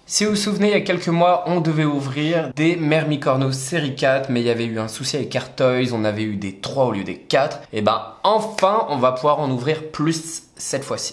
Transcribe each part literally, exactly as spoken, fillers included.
Si vous vous souvenez, il y a quelques mois, on devait ouvrir des Mermicorno série quatre, mais il y avait eu un souci avec Artoys, on avait eu des trois au lieu des quatre. Et ben enfin, on va pouvoir en ouvrir plus cette fois-ci.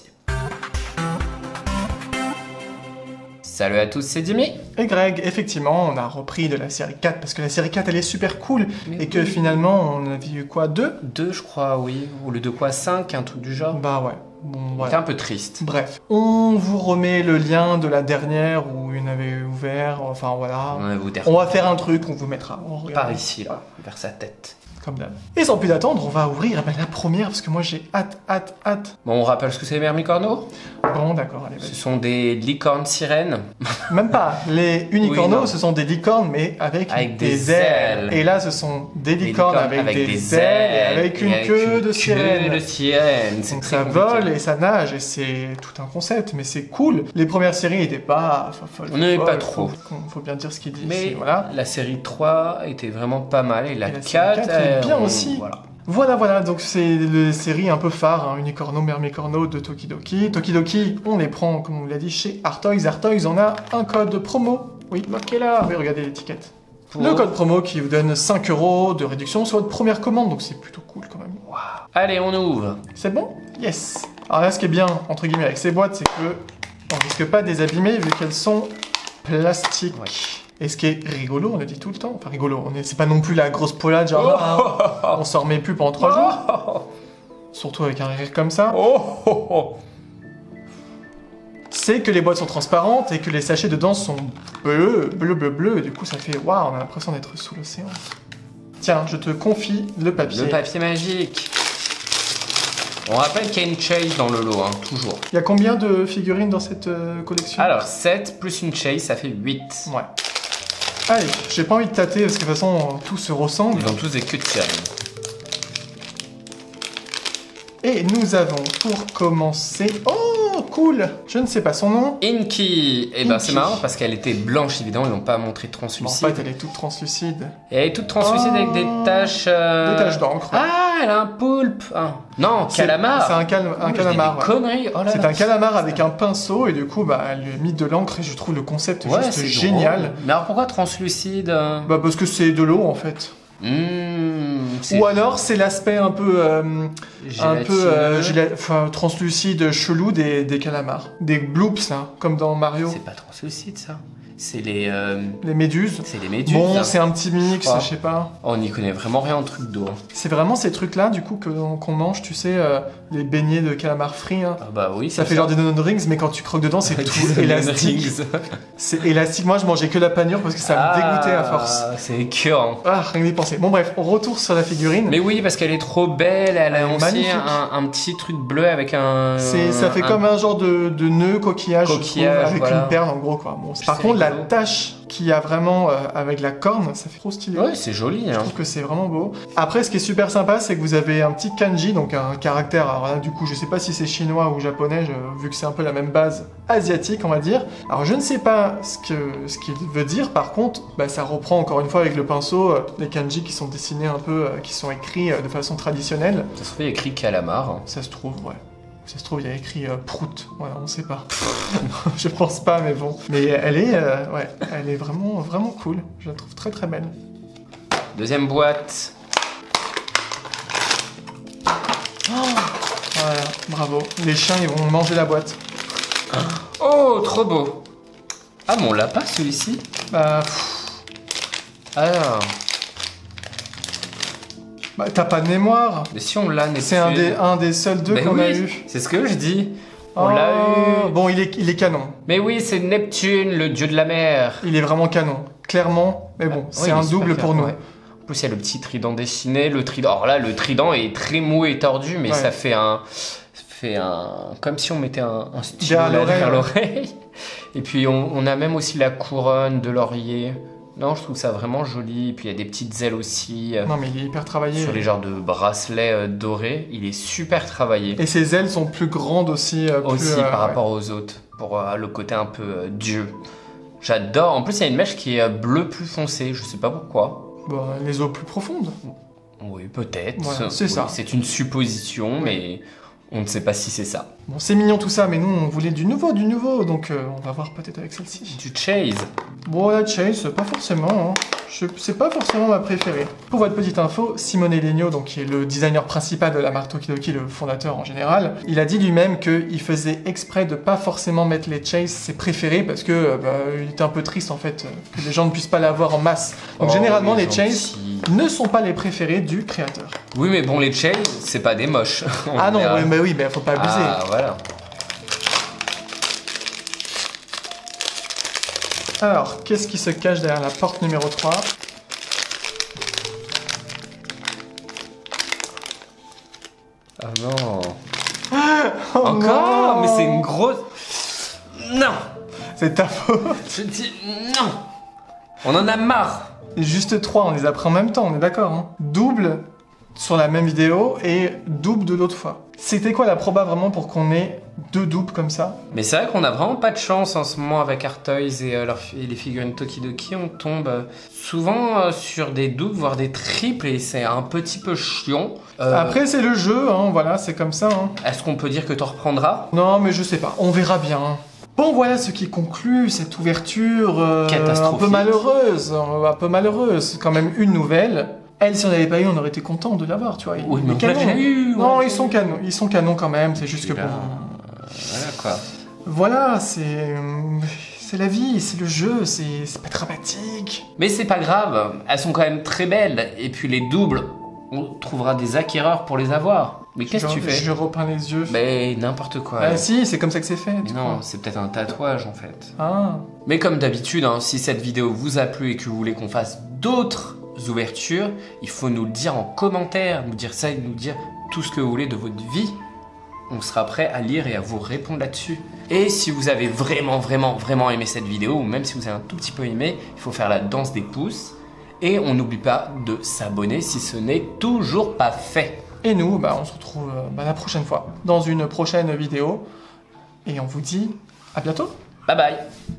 Salut à tous, c'est Dimi. Et Greg, effectivement, on a repris de la série quatre parce que la série quatre elle est super cool. Mais et oui. Que finalement, on a vu quoi, deux Deux, je crois, oui. Ou le deux quoi, cinq, un truc du genre. Bah ouais. Bon, voilà. C'était un peu triste. Bref, on vous remet le lien de la dernière où une avait ouvert, enfin voilà. On, vous on va faire un truc, on vous mettra. On Par ici, là, vers sa tête. Comme d'hab. Et sans plus d'attendre, on va ouvrir ben, la première parce que moi j'ai hâte, hâte, hâte. Bon, on rappelle ce que c'est les Mermicorno. Bon, d'accord, allez, vas-y. Ce sont des licornes sirènes. Même pas. Les unicornos, oui, ce sont des licornes, mais avec, avec des, des ailes. ailes. Et là, ce sont des licornes, des licornes avec, avec des, des ailes, ailes et avec une et queue avec une de sirène. Queue de sirène. Donc ça vole et ça nage, et c'est tout un concept, mais c'est cool. Les premières séries n'étaient pas folles. On n'aimait pas trop. Faut, faut bien dire ce qu'ils disent. Mais voilà. La série trois était vraiment pas mal, et la, et la quatre, quatre est bien on... aussi. Voilà. Voilà, voilà, donc c'est les séries un peu phares, hein, Unicorno, Mermicorno de Tokidoki. Tokidoki, on les prend, comme on l'a dit, chez Artoys. Artoys, on a un code promo. Oui, marqué là. Oui, regardez l'étiquette. Pour... Le code promo qui vous donne cinq euros de réduction sur votre première commande, donc c'est plutôt cool quand même. Wow. Allez, on ouvre. C'est bon? Yes. Alors là, ce qui est bien, entre guillemets, avec ces boîtes, c'est que on risque pas de les abîmer vu qu'elles sont plastiques. Ouais. Et ce qui est rigolo, on le dit tout le temps, enfin rigolo, on est, c'est pas non plus la grosse poilade, genre oh ah, on s'en remet plus pendant trois oh jours. Surtout avec un rire comme ça. Oh oh oh. C'est que les boîtes sont transparentes et que les sachets dedans sont bleus, bleu, bleu, bleu, et du coup ça fait waouh, on a l'impression d'être sous l'océan. Tiens, je te confie le papier. Le papier magique. On rappelle qu'il y a une chase dans le lot, hein, toujours. Il y a combien de figurines dans cette euh, collection? Alors, sept plus une chase, ça fait huit. Ouais. Allez, j'ai pas envie de tâter parce que de toute façon tout se ressemble. Ils ont tous des queues de sirène. Et nous avons pour commencer... Oh, cool! Je ne sais pas son nom. Inky. Et ben c'est marrant parce qu'elle était blanche évidemment, ils n'ont pas montré translucide. Bon, en fait, elle est toute translucide. Et elle est toute translucide oh, avec des taches... Euh... Des taches d'encre. Ah, elle a un poulpe. Ah. Non, calamar. C'est un, cal un oh, calamar. Ouais. Conneries. Oh c'est un calamar avec un pinceau et du coup, bah, elle lui a mis de l'encre et je trouve le concept ouais, juste génial. Drôle. Mais alors pourquoi translucide? Bah parce que c'est de l'eau en fait. Mmh, ou alors c'est l'aspect un peu euh, un peu euh, enfin, translucide chelou des, des calamars, des bloops là, comme dans Mario. C'est pas translucide ça. C'est les euh... les méduses. C'est les méduses. Bon, c'est un petit mix, je sais pas. Oh, on n'y connaît vraiment rien en truc d'eau. Hein. C'est vraiment ces trucs là du coup que qu'on mange, tu sais, euh, les beignets de calamar frit. Hein. Ah bah oui. Ça fait ça. Genre des Onion Rings, mais quand tu croques dedans, c'est tout élastique. C'est élastique. Moi, je mangeais que la panure parce que ça ah, me dégoûtait à force. C'est écœurant. Ah, rien d'y penser. Bon bref, on retourne sur la figurine. Mais oui, parce qu'elle est trop belle. Elle a aussi un, un petit truc bleu avec un. C'est ça fait un... comme un genre de, de nœud coquillage, coquillage trouve, avec voilà. une perle en gros quoi. Bon, par contre, rigolo. La tache qu'il y a vraiment euh, avec la corne, ça fait trop stylé. Ouais, c'est joli. Hein. Je trouve que c'est vraiment beau. Après, ce qui est super sympa, c'est que vous avez un petit kanji, donc un caractère. Alors là, du coup, je sais pas si c'est chinois ou japonais, je, vu que c'est un peu la même base asiatique, on va dire. Alors, je ne sais pas ce que ce qu'il veut dire. Par contre, bah, ça reprend encore une fois avec le pinceau euh, les kanji qui sont dessinés un peu, euh, qui sont écrits euh, de façon traditionnelle. Ça se fait écrit calamar. Hein. Ça se trouve, ouais. Ça se trouve, il y a écrit euh, prout. Voilà, on sait pas. Je pense pas, mais bon. Mais elle est, euh, ouais, elle est vraiment, vraiment cool. Je la trouve très, très belle. Deuxième boîte. Oh voilà, bravo. Les chiens, ils vont manger la boîte. Oh, trop beau. Ah, mais on l'a pas, celui-ci? Bah... Alors... Bah, t'as pas de mémoire. Mais si on l'a, c'est un des, un des seuls deux qu'on oui, a eu. C'est ce que je dis. On oh, l'a eu. Bon, il est, il est canon. Mais oui, c'est Neptune, le dieu de la mer. Il est vraiment canon, clairement. Mais bon, ah, c'est oui, un double pour nous. Ouais. En plus, il y a le petit trident dessiné. Le trident. Alors là, le trident est très mou et tordu, mais ouais. ça fait un, fait un, comme si on mettait un, un stylo vers l'oreille. Et puis on, on a même aussi la couronne de laurier. Non, je trouve ça vraiment joli. Et puis il y a des petites ailes aussi. Non, mais il est hyper travaillé. Sur les genres de bracelets euh, dorés. Il est super travaillé. Et ses ailes sont plus grandes aussi. Euh, aussi plus, euh, par ouais. rapport aux autres. Pour euh, le côté un peu euh, dieu. J'adore. En plus, il y a une mèche qui est bleu plus foncé. Je sais pas pourquoi. Bon, les eaux plus profondes. Oui, peut-être. Voilà, c'est oui, ça. C'est une supposition, oui. Mais on ne sait pas si c'est ça. Bon, c'est mignon tout ça, mais nous, on voulait du nouveau, du nouveau, donc euh, on va voir peut-être avec celle-ci. Du Chase. Bon, la Chase, pas forcément, hein. Je... c'est pas forcément ma préférée. Pour votre petite info, Simone Legno, donc qui est le designer principal de la marque Tokidoki, le fondateur en général, il a dit lui-même qu'il faisait exprès de pas forcément mettre les Chase ses préférés, parce que euh, bah, il était un peu triste en fait, euh, que les gens ne puissent pas l'avoir en masse. Donc oh, généralement, les, les Chase ne sont pas les préférés du créateur. Oui, mais bon, les Chase, c'est pas des moches. Ah non, oui, mais oui, mais faut pas abuser. Ah, voilà. Alors, qu'est-ce qui se cache derrière la porte numéro trois? Ah non. Oh encore? Non, mais c'est une grosse... Non. C'est ta faute. Je dis non. On en a marre. Juste trois, on les a pris en même temps, on est d'accord, hein. Double sur la même vidéo et double de l'autre fois. C'était quoi la proba vraiment pour qu'on ait deux doubles comme ça? Mais c'est vrai qu'on a vraiment pas de chance en ce moment avec Artoys et, euh, leur, et les figurines Tokidoki. On tombe euh, souvent euh, sur des doubles, voire des triples, et c'est un petit peu chiant. Euh... Après, c'est le jeu, hein, voilà, c'est comme ça. Hein. Est-ce qu'on peut dire que t'en reprendras? Non, mais je sais pas, on verra bien. Bon, voilà ce qui conclut cette ouverture euh, un peu malheureuse, un peu malheureuse. Quand même une nouvelle. Elle, si on n'avait pas eu, on aurait été content de l'avoir, tu vois. Oui, mais on l'a déjà eu. Non, ils sont canons, ils sont canons quand même. C'est juste que là, bon. Voilà quoi. Voilà, c'est c'est la vie, c'est le jeu, c'est c'est pas dramatique. Mais c'est pas grave, elles sont quand même très belles. Et puis les doubles, on trouvera des acquéreurs pour les avoir. Mais qu'est-ce que tu fais? Je repeins les yeux. Mais n'importe quoi. Ah si, c'est comme ça que c'est fait. Non, c'est peut-être un tatouage en fait. Ah. Mais comme d'habitude, hein, si cette vidéo vous a plu et que vous voulez qu'on fasse d'autres ouvertures, il faut nous le dire en commentaire, nous dire ça et nous dire tout ce que vous voulez de votre vie. On sera prêt à lire et à vous répondre là-dessus. Et si vous avez vraiment, vraiment, vraiment aimé cette vidéo, ou même si vous avez un tout petit peu aimé, il faut faire la danse des pouces. Et on n'oublie pas de s'abonner si ce n'est toujours pas fait. Et nous, bah, on se retrouve bah, la prochaine fois, dans une prochaine vidéo. Et on vous dit à bientôt. Bye bye.